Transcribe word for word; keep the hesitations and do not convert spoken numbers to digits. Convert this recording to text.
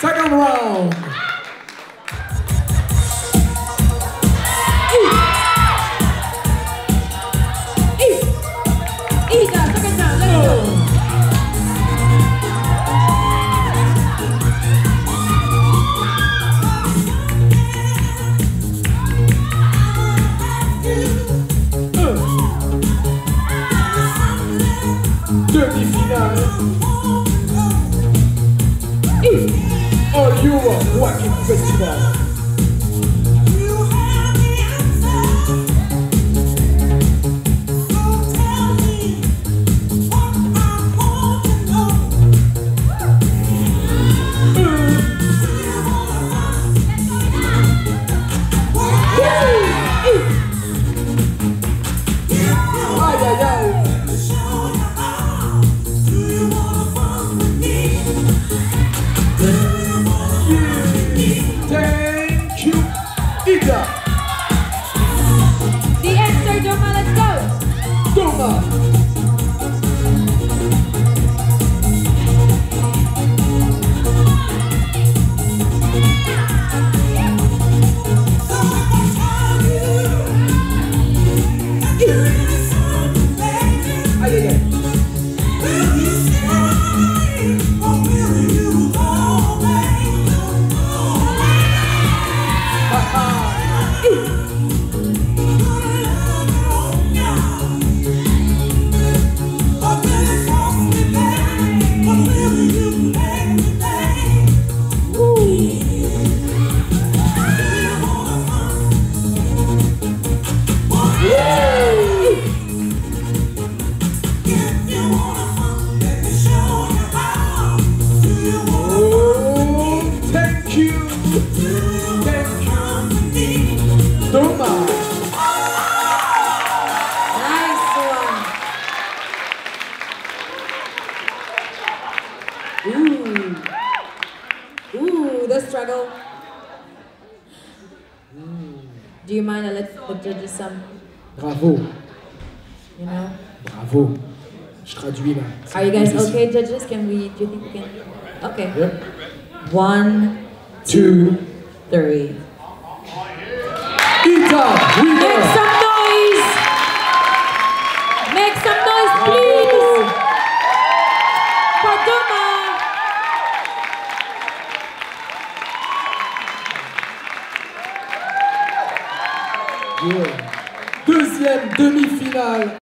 Second round. Demi-finale. All Europe Walking Festival. Aïe aïe aïe. Thank you, Ida. The answer, Doma, let's go. Doma. Aïe aïe aïe. Doma. Nice one. Ooh. Ooh, the struggle. Do you mind I let the judges some, Bravo. you know? Bravo. Je traduis là. Are you guys okay, judges? Can we, do you think we can? Okay. Yep. One, Two. three. Ida, winner. Make some noise! Make some noise, please! For Doma! Yeah. Deuxième demi-finale.